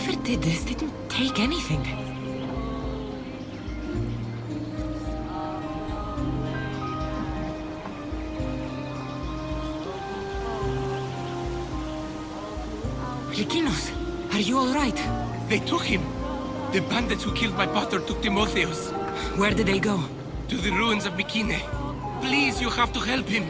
Whoever did this didn't take anything. Lykinos, are you all right? They took him! The bandits who killed my brother took Timotheos. Where did they go? To the ruins of Mykenae. Please, you have to help him.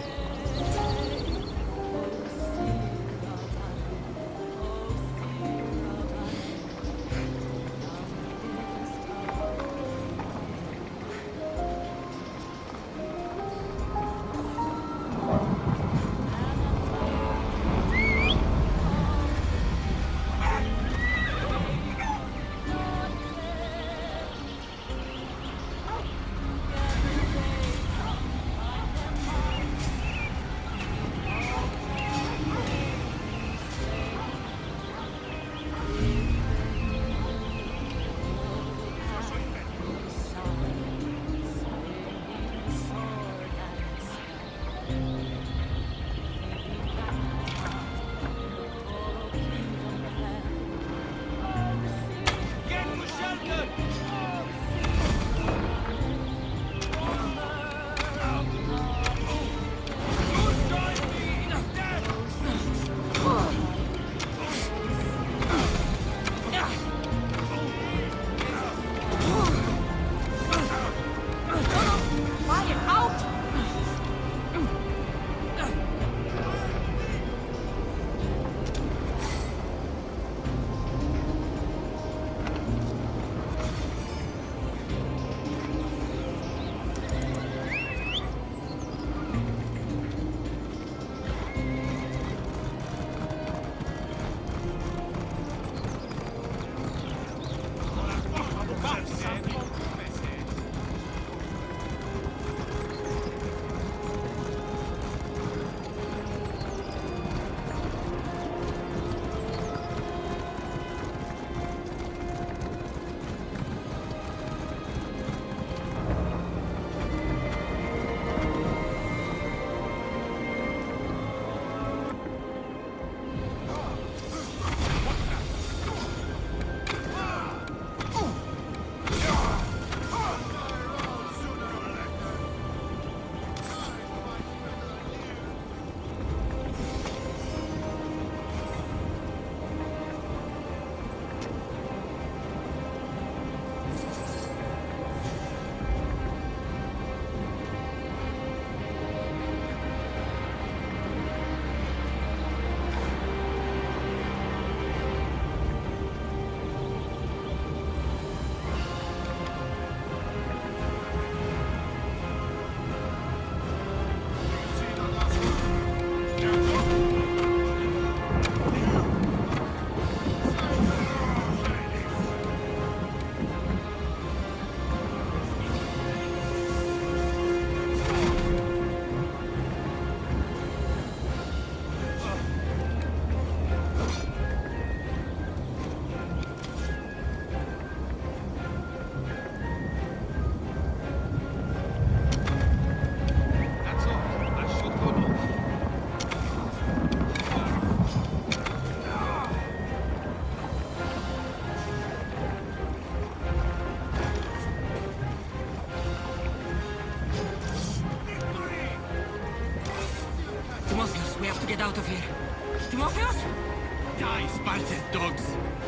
We have to get out of here. Timotheos? Die, Spartan dogs!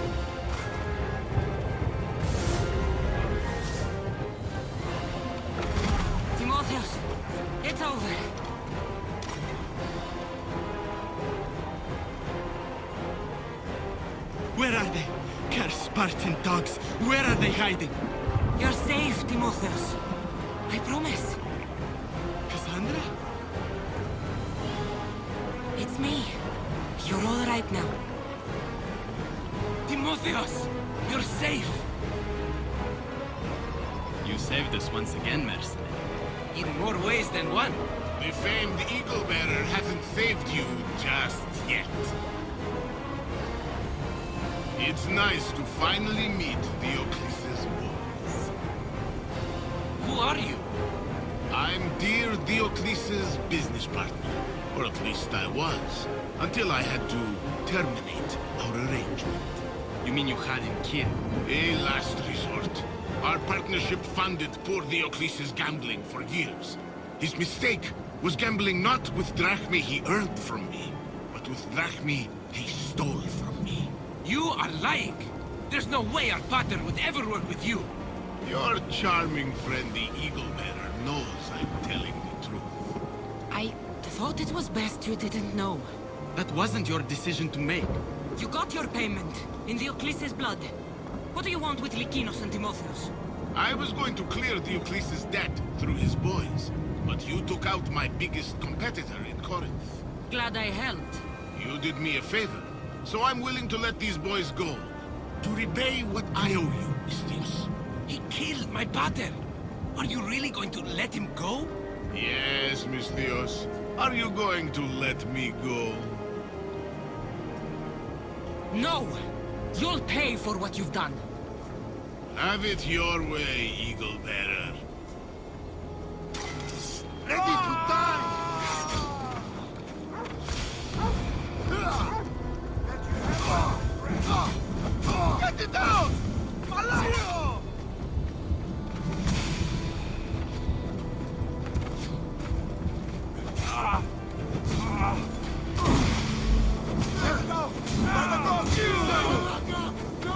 Timotheos, it's over. Where are they? Cursed Spartan dogs! Where are they hiding? You're safe, Timotheos. I promise. Cassandra? It's me. You're all right now. Timotheos! You're safe! You saved us once again, mercenary. In more ways than one. The famed Eagle Bearer hasn't saved you just yet. It's nice to finally meet Diocles' boys. Who are you? I'm dear Diocles' business partner. Or at least I was. Until I had to terminate our arrangement. You mean you had him killed? A last resort. Our partnership funded poor Diocles' gambling for years. His mistake was gambling not with drachmae he earned from me, but with drachmae he stole from me. You are lying. There's no way our pater would ever work with you. Your charming friend, the Eagle Bearer, knows I'm telling the truth. I thought it was best you didn't know. That wasn't your decision to make. You got your payment in Diocles' blood. What do you want with Lykinos and Timotheus? I was going to clear Diocles' debt through his boys, but you took out my biggest competitor in Corinth. Glad I helped. You did me a favor, so I'm willing to let these boys go. To repay what I owe you, Misthios. He killed my pater. Are you really going to let him go? Yes, Misthios. Are you going to let me go? No! You'll pay for what you've done. Have it your way, Eagle Bearer. Ready to die! Get it down! Malayo! Let's go! Let's go!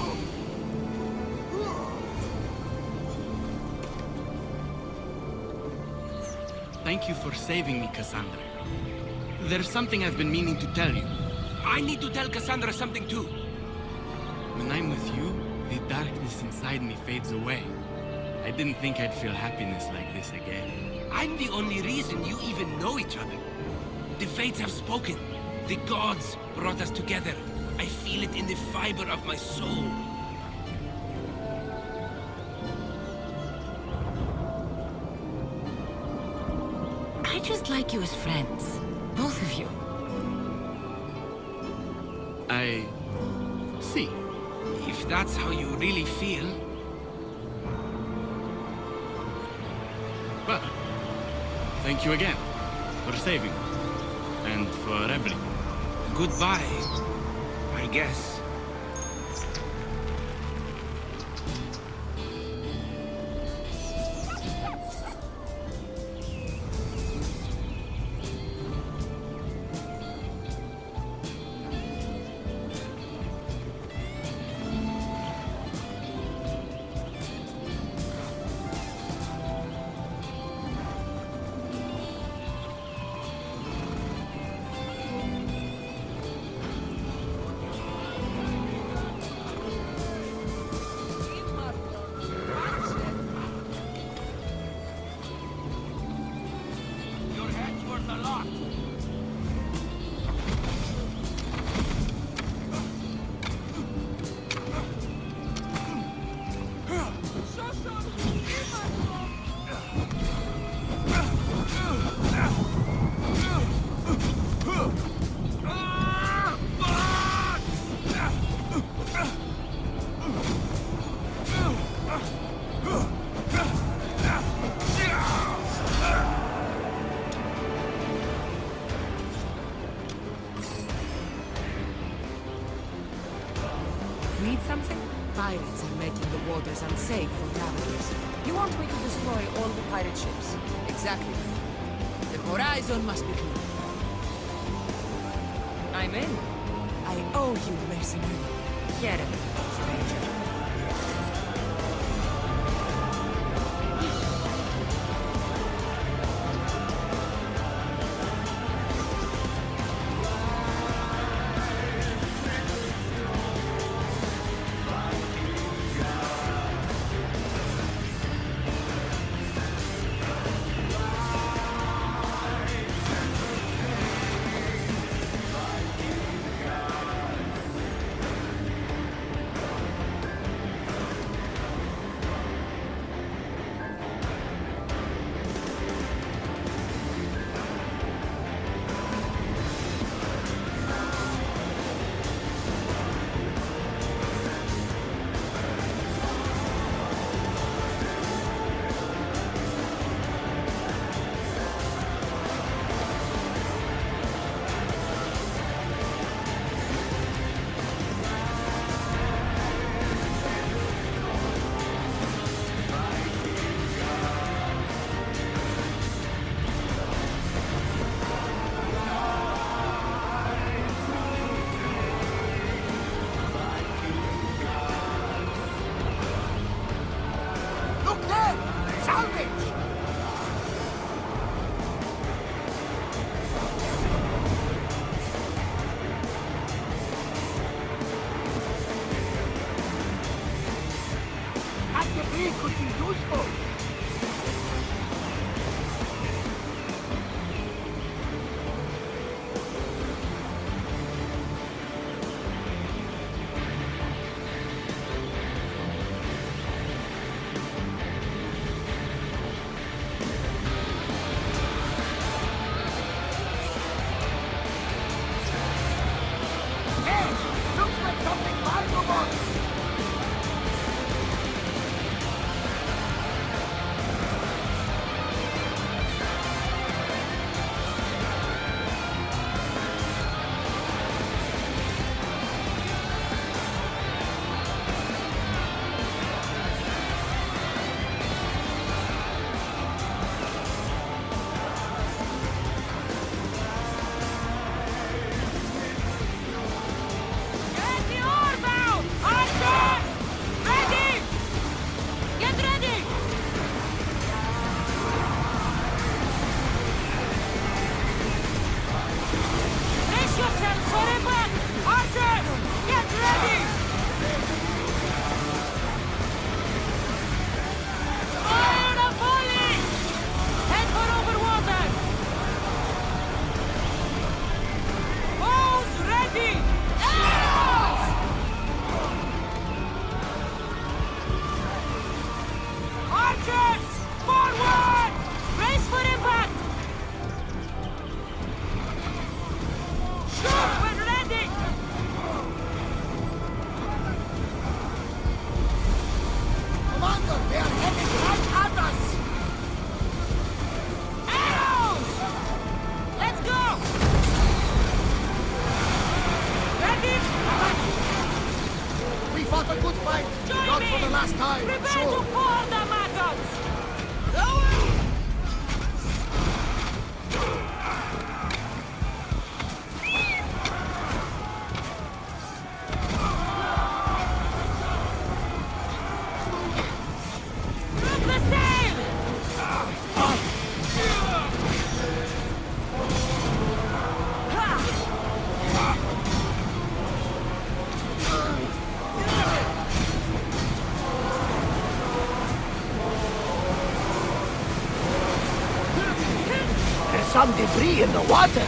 Thank you for saving me, Cassandra. There's something I've been meaning to tell you. I need to tell Cassandra something too. When I'm with you, the darkness inside me fades away. I didn't think I'd feel happiness like this again. I'm the only reason you even know each other. The fates have spoken. The gods brought us together. I feel it in the fiber of my soul. I just like you as friends. Both of you. I see. If that's how you really feel... Well, thank you again for saving me. And for everything. Goodbye, I guess. Need something? Pirates are making the waters unsafe for travelers. You want me to destroy all the pirate ships? Exactly. The horizon must be clear. I'm in. I owe you, mercenary. Get it, stranger. That debris could be useful. Some debris in the water.